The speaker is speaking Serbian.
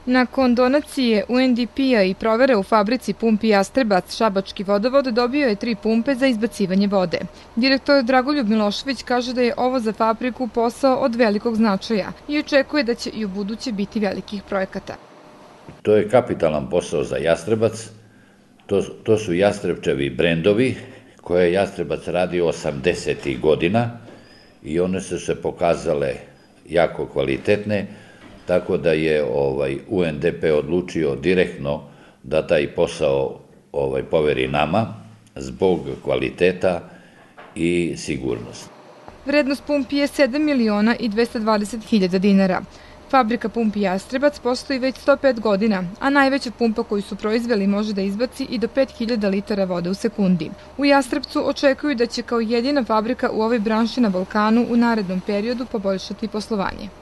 Nakon donacije UNDP-a i provere u fabrici pumpi Jastrebac, Šabački vodovod dobio je 3 pumpe za izbacivanje vode. Direktor Dragoljub Milošević kaže da je ovo za fabriku posao od velikog značaja i očekuje da će i u buduće biti velikih projekata. To je kapitalan posao za Jastrebac, to su Jastrebčevi brendovi koje je Jastrebac radio 80. godina i one su se pokazale jako kvalitetne, tako da je UNDP odlučio direktno da taj posao poveri nama zbog kvaliteta i sigurnosti. Vrednost pumpi je 7.220.000 dinara. Fabrika pumpi Jastrebac postoji već 105 godina, a najveća pumpa koju su proizveli može da izbaci i do 5.000 litara vode u sekundi. U Jastrebcu očekuju da će kao jedina fabrika u ovoj branši na Balkanu u narednom periodu poboljšati poslovanje.